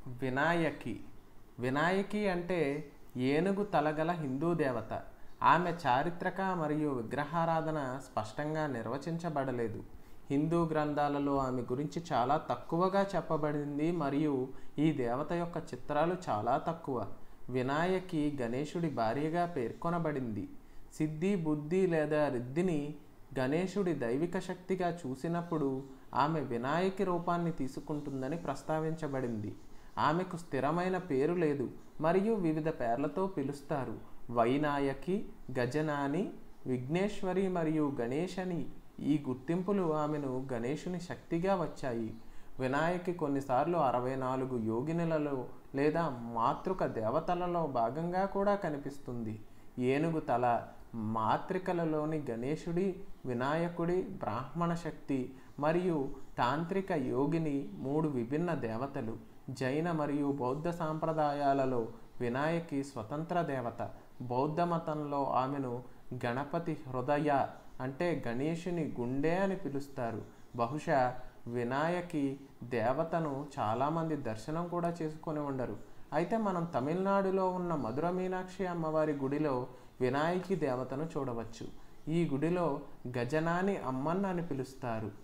వినాయకి. వినాయకి అంటే ఏనుగు తలగల హిందూ దేవత. ఆమె చారిత్రక మరియు విగ్రహారాధన స్పష్టంగా నిర్వచించబడలేదు. హిందూ గ్రంథాలలో ఆమె గురించి చాలా తక్కువగా చెప్పబడింది మరియు ఈ దేవత యొక్క చిత్రాలు చాలా తక్కువ. వినాయకి గణేశుడి భార్యగా పేర్కొనబడింది. సిద్ధి, బుద్ధి లేదా రిద్ధిని గణేశుడి దైవిక శక్తిగా చూసినప్పుడు ఆమె వినాయకి రూపాన్ని తీసుకుంటుందని ప్రస్తావించబడింది. ఆమెకు స్థిరమైన పేరు లేదు మరియు వివిధ పేర్లతో పిలుస్తారు. వైనాయకి, గజనాని, విఘ్నేశ్వరి మరియు గణేశని. ఈ గుర్తింపులు ఆమెను గణేశుని శక్తిగా వచ్చాయి. వినాయకి కొన్నిసార్లు 64 యోగినులలో లేదా మాతృక దేవతలలో భాగంగా కూడా కనిపిస్తుంది. ఏనుగు తల, మాత్రికలలోని గణేశుడి, వినాయకుడి, బ్రాహ్మణ శక్తి మరియు తాంత్రిక యోగిని 3 విభిన్న దేవతలు. జైన మరియు బౌద్ధ సాంప్రదాయాలలో వినాయకి స్వతంత్ర దేవత. బౌద్ధ మతంలో ఆమెను గణపతి హృదయ అంటే గణేశుని గుండె అని పిలుస్తారు. బహుశా వినాయకి దేవతను చాలామంది దర్శనం కూడా చేసుకొని ఉండరు. అయితే మనం తమిళనాడులో ఉన్న మధుర మీనాక్షి అమ్మవారి గుడిలో వినాయకి దేవతను చూడవచ్చు. ఈ గుడిలో గజనాని అమ్మన్ అని పిలుస్తారు.